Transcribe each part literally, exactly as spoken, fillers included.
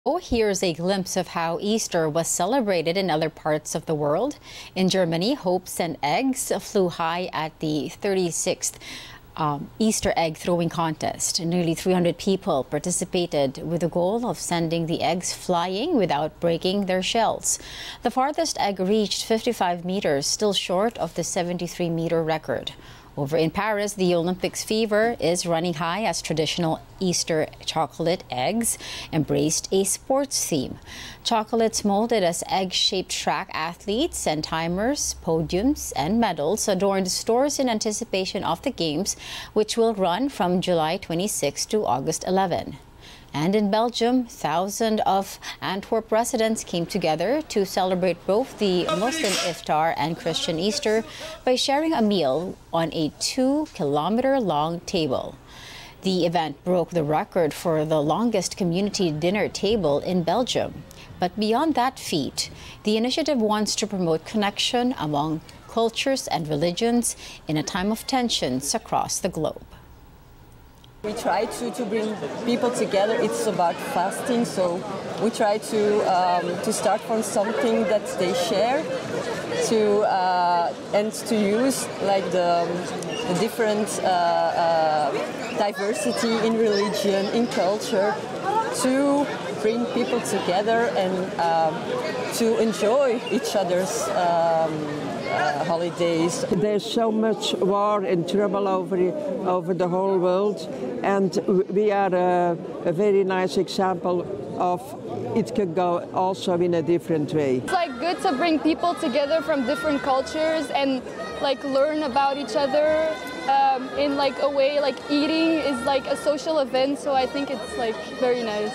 Oh, here's a glimpse of how Easter was celebrated in other parts of the world. In Germany, hopes and eggs flew high at the thirty-sixth um, Easter egg throwing contest. Nearly three hundred people participated with the goal of sending the eggs flying without breaking their shells. The farthest egg reached fifty-five meters, still short of the seventy-three meter record. Over in Paris, the Olympics fever is running high as traditional Easter chocolate eggs embraced a sports theme. Chocolates molded as egg-shaped track athletes and timers, podiums, and medals adorned stores in anticipation of the games, which will run from July twenty-sixth to August eleventh. And in Belgium, thousands of Antwerp residents came together to celebrate both the Muslim Iftar and Christian Easter by sharing a meal on a two-kilometer-long table. The event broke the record for the longest community dinner table in Belgium. But beyond that feat, the initiative wants to promote connection among cultures and religions in a time of tensions across the globe. We try to, to bring people together. It's about fasting, so we try to um, to start from something that they share, to uh, and to use like the, the different uh, uh, diversity in religion, in culture, to bring people together and um, to enjoy each other's um, uh, holidays. There's so much war and trouble over over the whole world, and we are a, a very nice example of it can go also in a different way. It's like good to bring people together from different cultures and like learn about each other um, in like a way like eating is like a social event, so I think it's like very nice.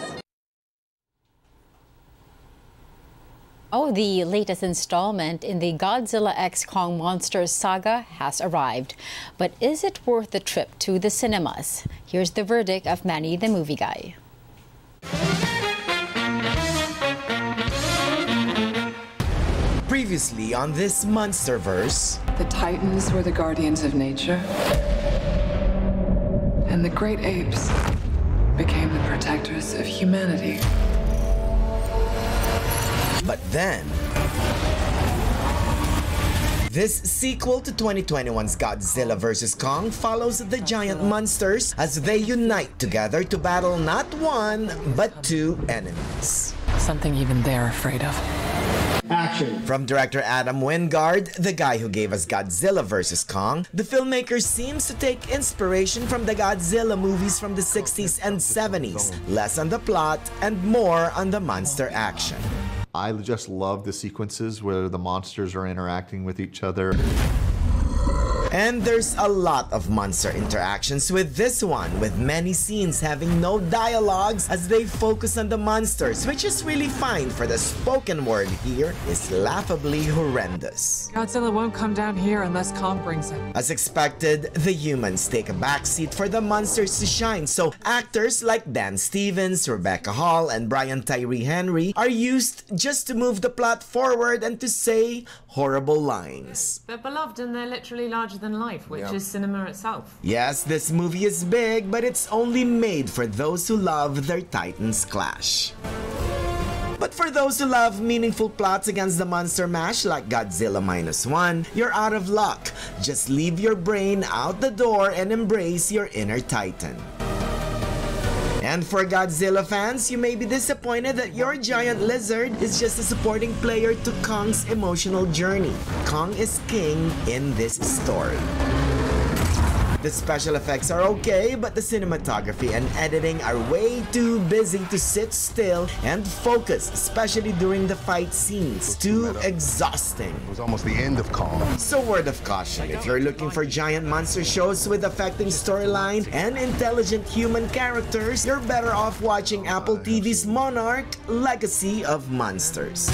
Oh, the latest installment in the Godzilla X Kong Monsters saga has arrived. But is it worth the trip to the cinemas? Here's the verdict of Manny the Movie Guy. Previously on this Monsterverse, the Titans were the guardians of nature, and the great apes became the protectors of humanity. But then, this sequel to twenty twenty-one's Godzilla versus. Kong follows the giant monsters as they unite together to battle not one, but two enemies. Something even they're afraid of. Action. From director Adam Wingard, the guy who gave us Godzilla versus. Kong, the filmmaker seems to take inspiration from the Godzilla movies from the sixties and seventies, less on the plot and more on the monster action. I just love the sequences where the monsters are interacting with each other. And there's a lot of monster interactions with this one, with many scenes having no dialogues as they focus on the monsters, which is really fine, for the spoken word here is laughably horrendous. Godzilla won't come down here unless Kong brings him. As expected, the humans take a backseat for the monsters to shine, so actors like Dan Stevens, Rebecca Hall, and Brian Tyree Henry are used just to move the plot forward and to say horrible lines. They're beloved and they're literally larger than life, which yep. is cinema itself. Yes, this movie is big, but it's only made for those who love their titans clash. But for those who love meaningful plots against the monster mash like Godzilla minus one, you're out of luck. Just leave your brain out the door and embrace your inner titan. And for Godzilla fans, you may be disappointed that your giant lizard is just a supporting player to Kong's emotional journey. Kong is king in this story. The special effects are okay, but the cinematography and editing are way too busy to sit still and focus, especially during the fight scenes. Too exhausting. It was almost the end of Kong. So word of caution, if you're looking for giant monster shows with affecting storyline and intelligent human characters, you're better off watching Apple T V's Monarch: Legacy of Monsters.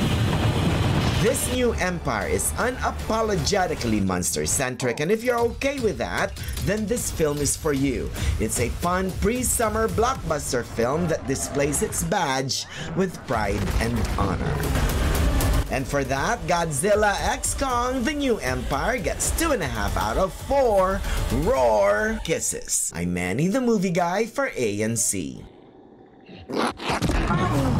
This new empire is unapologetically monster-centric, and if you're okay with that, then this film is for you. It's a fun pre-summer blockbuster film that displays its badge with pride and honor. And for that, Godzilla X Kong: The New Empire gets two and a half out of four roar kisses. I'm Manny the Movie Guy for A N C. Bye.